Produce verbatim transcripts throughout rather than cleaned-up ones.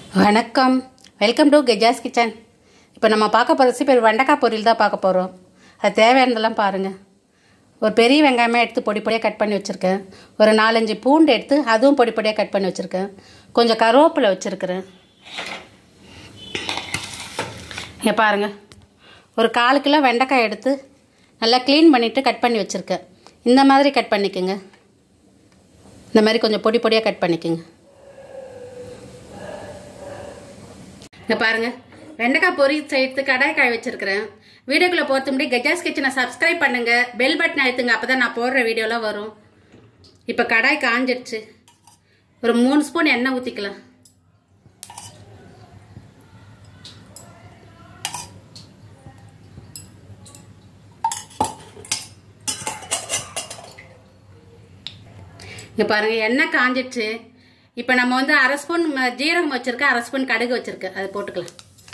வணக்கம், welcome to கெஜாஸ் kitchen. இப்போ நம்ம பார்க்க போகிற ரெசிபி வெண்டைக்காய் பொரியல் தான் பார்க்க போகிறோம். அது தேவையானதெல்லாம் பாருங்கள். ஒரு பெரிய வெங்காயமாக எடுத்து பொடி பொடியாக கட் பண்ணி வச்சுருக்கேன். ஒரு நாலஞ்சு பூண்டு எடுத்து அதுவும் பொடி பொடியாக கட் பண்ணி வச்சுருக்கேன். கொஞ்சம் கருவேப்பிலை வச்சுருக்கிறேன். இங்கே பாருங்கள், ஒரு கால் கிலோ வெண்டைக்காய் எடுத்து நல்லா க்ளீன் பண்ணிவிட்டு கட் பண்ணி வச்சுருக்கேன். இந்த மாதிரி கட் பண்ணிக்கோங்க. இந்த மாதிரி கொஞ்சம் பொடி பொடியாக கட் பண்ணிக்கோங்க. இங்கே பாருங்கள், வெண்டைக்காய் பொரியல் செய்து கடாய் காய வச்சுருக்கிறேன். வீடியோக்குள்ளே போகிறது முன்னாடி கெஜாஸ் கிச்சனை சப்ஸ்கிரைப் பண்ணுங்கள், பெல் பட்டன் அழுத்துங்க, அப்போ தான் நான் போடுற வீடியோலாம் வரும். இப்போ கடாய் காஞ்சிடுச்சு. ஒரு மூணு ஸ்பூன் எண்ணெய் ஊற்றிக்கலாம். இங்கே பாருங்கள், எண்ணெய் காஞ்சிடுச்சு. இப்போ நம்ம வந்து அரை ஸ்பூன் ஜீரகம் வச்சுருக்கேன், அரை ஸ்பூன் கடுகு வச்சுருக்கேன். அது போட்டுக்கலாம்.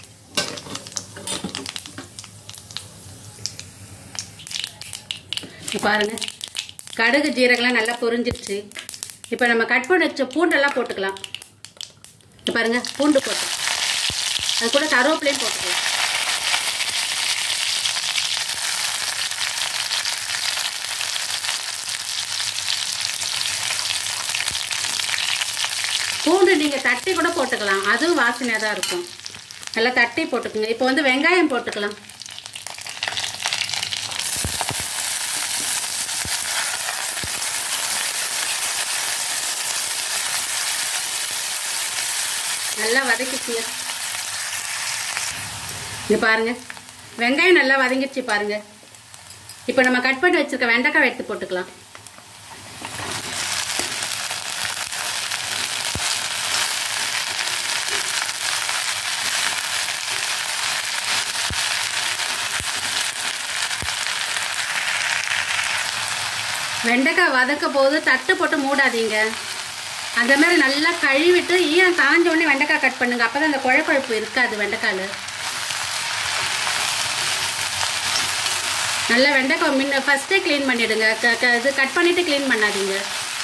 பாருங்கள், கடுகு ஜீரகம்லாம் நல்லா பொரிஞ்சிடுச்சு. இப்போ நம்ம கட் பண்ணி வச்ச பூண்டெல்லாம் போட்டுக்கலாம். இப்போ பாருங்கள், பூண்டு போட்டு அது கூட கருவேப்பிலையும் போட்டுக்கலாம். பூண்டு நீங்கள் தட்டி கூட போட்டுக்கலாம், அதுவும் வாசனையாக தான் இருக்கும். நல்லா தட்டி போட்டுக்குங்க. இப்போ வந்து வெங்காயம் போட்டுக்கலாம். நல்லா வதக்கிக்குங்க. இங்கே பாருங்கள், வெங்காயம் நல்லா வதங்கிடுச்சு பாருங்கள். இப்போ நம்ம கட் பண்ணி வச்சுருக்க வெண்டைக்காய் எடுத்து போட்டுக்கலாம். வெண்டைக்காய் வதக்க போது தட்டு போட்டு மூடாதீங்க. அந்த மாதிரி நல்லா கழுவிட்டு ஈரம் காஞ்ச உடனே வெண்டைக்காய் கட் பண்ணுங்க. அப்போ தான் அந்த குழப்பழப்பு இருக்காது வெண்டைக்காயில். நல்லா வெண்டைக்காய் முன்ன ஃபஸ்ட்டே க்ளீன் பண்ணிவிடுங்க. இது கட் பண்ணிவிட்டு க்ளீன் பண்ணாதீங்க.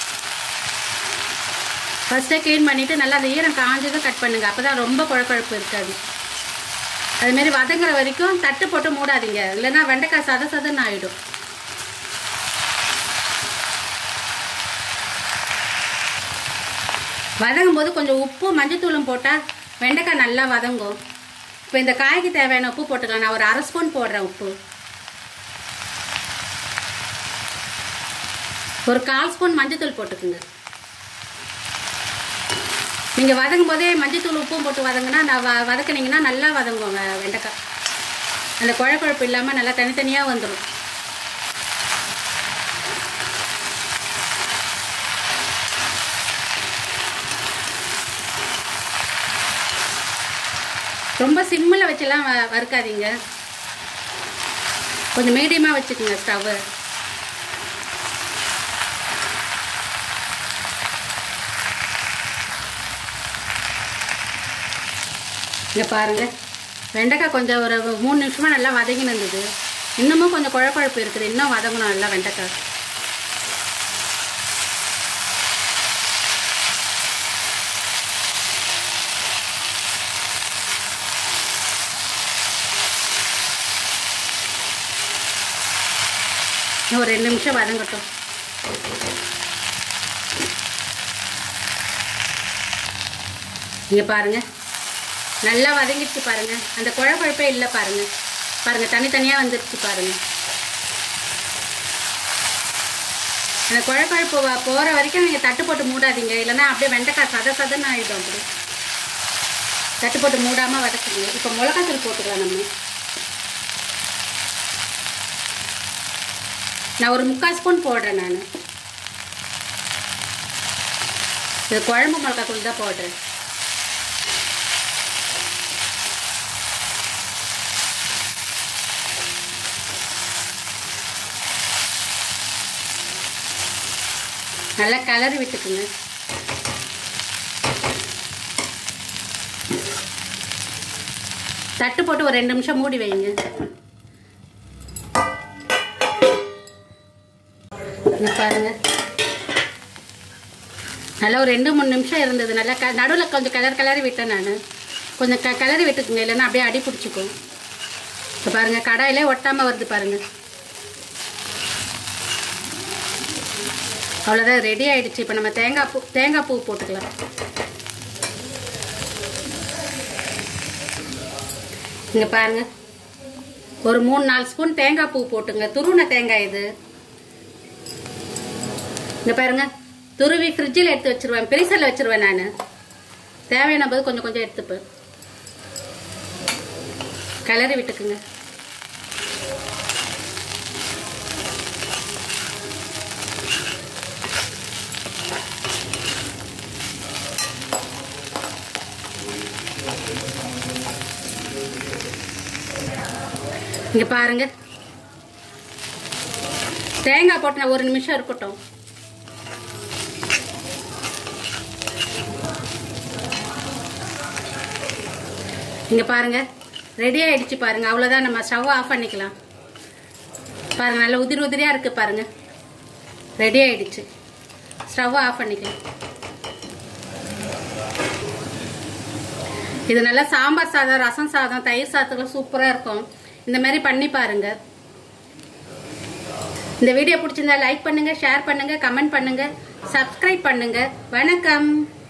ஃபஸ்ட்டே க்ளீன் பண்ணிவிட்டு நல்லா அந்த ஈரம் காஞ்சதும் கட் பண்ணுங்கள். அப்போ தான் ரொம்ப குழப்பழப்பு இருக்காது. அதுமாரி வதங்குற வரைக்கும் தட்டு போட்டு மூடாதீங்க, இல்லைன்னா வெண்டைக்காய் சத சதன்னு ஆகிடும். வதங்கும் போது கொஞ்சம் உப்பு மஞ்சத்தூளும் போட்டால் வெண்டைக்காய் நல்லா வதங்கும். இப்போ இந்த காய்க்கு தேவையான உப்பு போட்டுக்கலாம். நான் ஒரு அரை ஸ்பூன் போடுறேன் உப்பு. ஒரு கால் ஸ்பூன் மஞ்சத்தூள் போட்டுக்குங்க. நீங்கள் வதங்கும் போதே மஞ்சத்தூள் உப்பும் போட்டு வதங்கினா நான் வ வதக்கினீங்கன்னா நல்லா வதங்குவோங்க வெண்டைக்காய். அந்த குழப்பழப்பு இல்லாமல் நல்லா தனித்தனியாக வந்துடும். ரொம்ப சிம்மில் வச்செல்லாம் வ வறுக்காதீங்க. கொஞ்சம் மீடியமாக வச்சுக்கோங்க ஸ்டவ்வு. இங்கே பாருங்கள், வெண்டைக்காய் கொஞ்சம் ஒரு மூணு நிமிஷமாக நல்லா வதங்கின்னு இருந்தது. இன்னமும் கொஞ்சம் குழப்பழப்பு இருக்குது, இன்னும் வதங்கணும் நல்லா வெண்டைக்காய். ஒரு ரெண்டு நிமிஷம் வதங்கட்டும். இங்கே பாருங்கள், நல்லா வதங்கிடுச்சு பாருங்கள். அந்த குழப்பழப்பே இல்லை பாருங்கள். பாருங்கள், தனித்தனியாக வந்துடுச்சு பாருங்கள். அந்த குழப்பழப்பு போகிற வரைக்கும் நீங்கள் தட்டு போட்டு மூடாதீங்க, இல்லைன்னா அப்படியே வெண்டைக்காய் சத சதன்னு ஆகிடும். அப்படி தட்டு போட்டு மூடாமல் வதக்குங்க. இப்போ மிளகாத்தூள் போட்டுக்கலாம். நம்ம நான் ஒரு முக்கால் ஸ்பூன் போடுறேன். நான் இது குழம்பு மிளகாத்தூள் தான் போடுறேன். நல்லா கலரி விட்டுக்குங்க. தட்டு போட்டு ஒரு ரெண்டு நிமிஷம் மூடி வைங்க. பாருங்க, நல்லா ஒரு ரெண்டு மூணு நிமிஷம் இருந்தது. நல்லா க நடுவில் கொஞ்சம் கிளறி கிளறி விட்டேன் நான். கொஞ்சம் க கிளறி விட்டுக்குங்க, இல்லைன்னா அப்படியே அடி பிடிச்சிக்கும். இப்போ பாருங்கள் கடாயிலே ஒட்டாமல் வருது பாருங்கள். அவ்வளோதான், ரெடி ஆகிடுச்சு. இப்போ நம்ம தேங்காய் பூ தேங்காய் பூ போட்டுக்கலாம். இங்கே பாருங்கள், ஒரு மூணு நாலு ஸ்பூன் தேங்காய் பூ போட்டுங்க. துருவின தேங்காய் இது. இங்கே பாருங்க, துருவி ஃப்ரிட்ஜில் எடுத்து வச்சிருவேன், ஃப்ரீசரில் வச்சிருவேன். நான் தேவையான போது கொஞ்சம் கொஞ்சம் எடுத்துப்பேன். கிளறி விட்டுக்குங்க. இங்க பாருங்க, தேங்காய் போட்டு ஒரு நிமிஷம் இருக்கட்டும். இங்க பாருங்க ரெடி ஆயிடுச்சு பாருங்க. அவ்வளவுதான், நம்ம ஸ்டவ் ஆஃப் பண்ணிக்கலாம். பாருங்க நல்லா உதிரி உதிரியா இருக்கு பாருங்க. ரெடி ஆயிடுச்சு. ஸ்டவ் ஆஃப் பண்ணிக்கலாம். இது நல்லா சாம்பார் சாதம், ரசம் சாதம், தயிர் சாதத்துக்கு சூப்பரா இருக்கும். இந்த மாதிரி பண்ணி பாருங்க. இந்த வீடியோ பிடிச்சிருந்தா லைக் பண்ணுங்க, ஷேர் பண்ணுங்க, கமெண்ட் பண்ணுங்க, சப்ஸ்கிரைப் பண்ணுங்க. வணக்கம்.